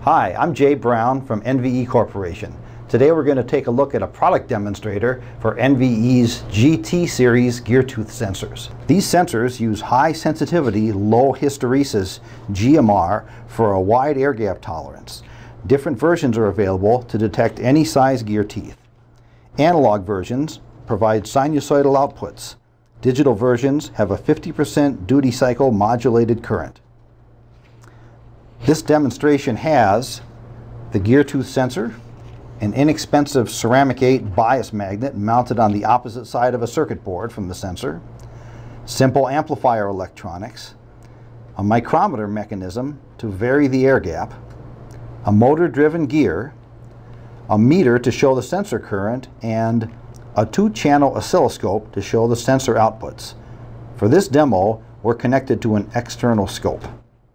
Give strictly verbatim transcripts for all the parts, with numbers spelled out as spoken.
Hi, I'm Jay Brown from N V E Corporation. Today we're going to take a look at a product demonstrator for N V E's G T series gear tooth sensors. These sensors use high sensitivity, low hysteresis G M R for a wide air gap tolerance. Different versions are available to detect any size gear teeth. Analog versions provide sinusoidal outputs. Digital versions have a fifty percent duty cycle modulated current. This demonstration has the gear tooth sensor, an inexpensive ceramic eight bias magnet mounted on the opposite side of a circuit board from the sensor, simple amplifier electronics, a micrometer mechanism to vary the air gap, a motor-driven gear, a meter to show the sensor current, and a two-channel oscilloscope to show the sensor outputs. For this demo, we're connected to an external scope.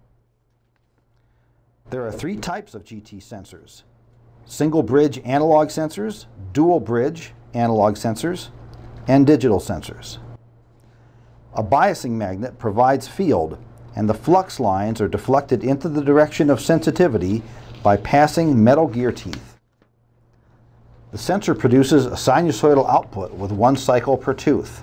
There are three types of G T sensors: single bridge analog sensors, dual bridge analog sensors, and digital sensors. A biasing magnet provides field, and the flux lines are deflected into the direction of sensitivity by passing metal gear teeth. The sensor produces a sinusoidal output with one cycle per tooth.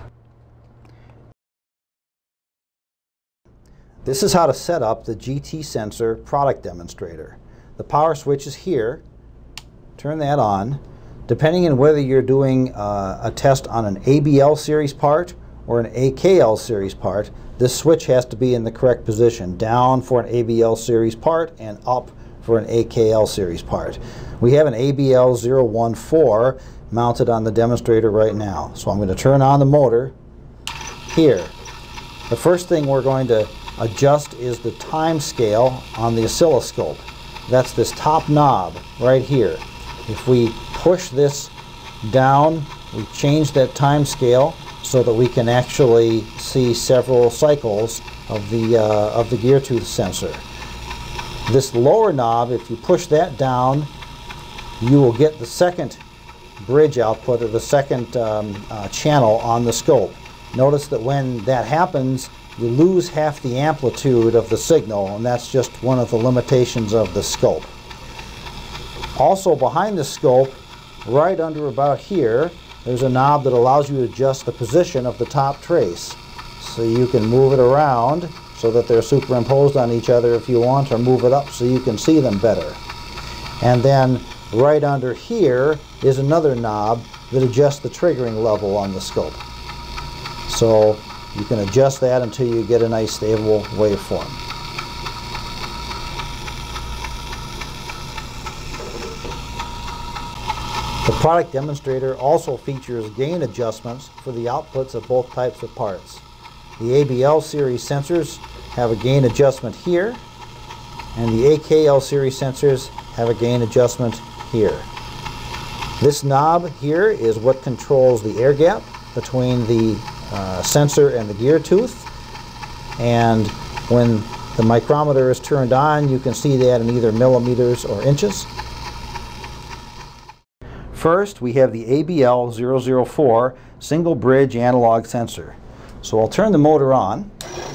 This is how to set up the G T sensor product demonstrator. The power switch is here. Turn that on. Depending on whether you're doing uh, a test on an A B L series part or an A K L series part, this switch has to be in the correct position. Down for an A B L series part and up for an A K L series part. We have an A B L zero one four mounted on the demonstrator right now. So I'm going to turn on the motor here. The first thing we're going to adjust is the time scale on the oscilloscope. That's this top knob right here. If we push this down, we change that time scale so that we can actually see several cycles of the, uh, of the gear tooth sensor. This lower knob, if you push that down, you will get the second bridge output, or the second um, uh, channel on the scope. Notice that when that happens, you lose half the amplitude of the signal, and that's just one of the limitations of the scope. Also behind the scope, right under about here, there's a knob that allows you to adjust the position of the top trace. So you can move it around so that they're superimposed on each other if you want, or move it up so you can see them better. And then right under here is another knob that adjusts the triggering level on the scope. So you can adjust that until you get a nice stable waveform. The product demonstrator also features gain adjustments for the outputs of both types of parts. The A B L series sensors have a gain adjustment here, and the A K L series sensors have a gain adjustment here. This knob here is what controls the air gap between the Uh, sensor and the gear tooth, and when the micrometer is turned on, you can see that in either millimeters or inches. First, we have the A B L zero zero four single bridge analog sensor. So I'll turn the motor on.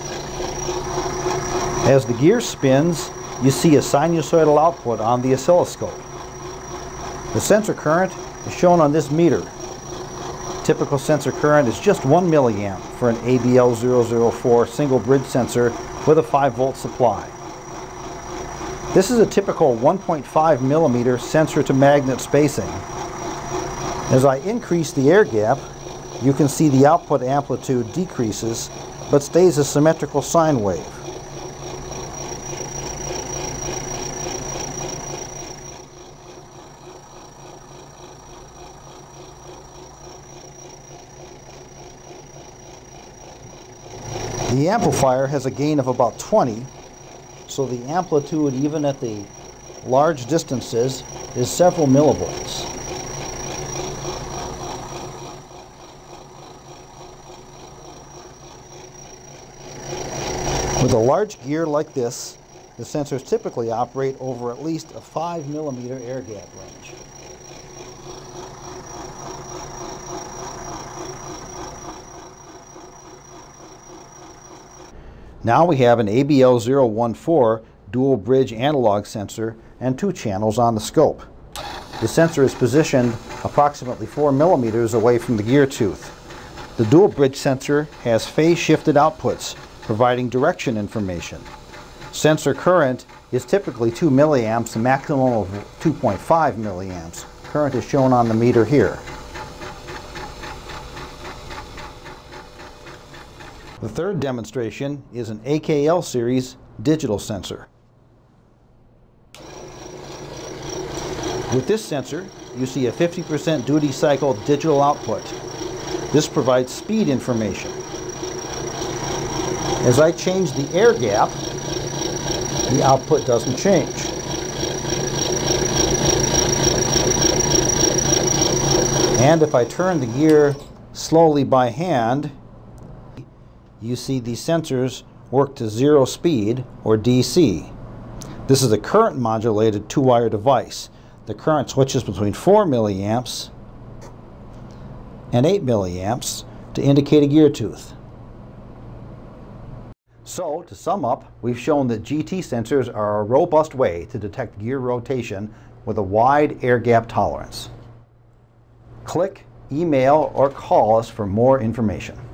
As the gear spins, you see a sinusoidal output on the oscilloscope. The sensor current is shown on this meter. Typical sensor current is just one milliamp for an A B L zero zero four single bridge sensor with a five volt supply. This is a typical one point five millimeter sensor to magnet spacing. As I increase the air gap, you can see the output amplitude decreases but stays a symmetrical sine wave. The amplifier has a gain of about twenty, so the amplitude even at the large distances is several millivolts. With a large gear like this, the sensors typically operate over at least a five millimeter air gap range. Now we have an A B L zero one four dual bridge analog sensor and two channels on the scope. The sensor is positioned approximately four millimeters away from the gear tooth. The dual bridge sensor has phase shifted outputs, providing direction information. Sensor current is typically two milliamps, a maximum of two point five milliamps. Current is shown on the meter here. The third demonstration is an A K L series digital sensor. With this sensor, you see a fifty percent duty cycle digital output. This provides speed information. As I change the air gap, the output doesn't change. And if I turn the gear slowly by hand, you see these sensors work to zero speed, or D C. This is a current modulated two-wire device. The current switches between four milliamps and eight milliamps to indicate a gear tooth. So, to sum up, we've shown that G T sensors are a robust way to detect gear rotation with a wide air gap tolerance. Click, email, or call us for more information.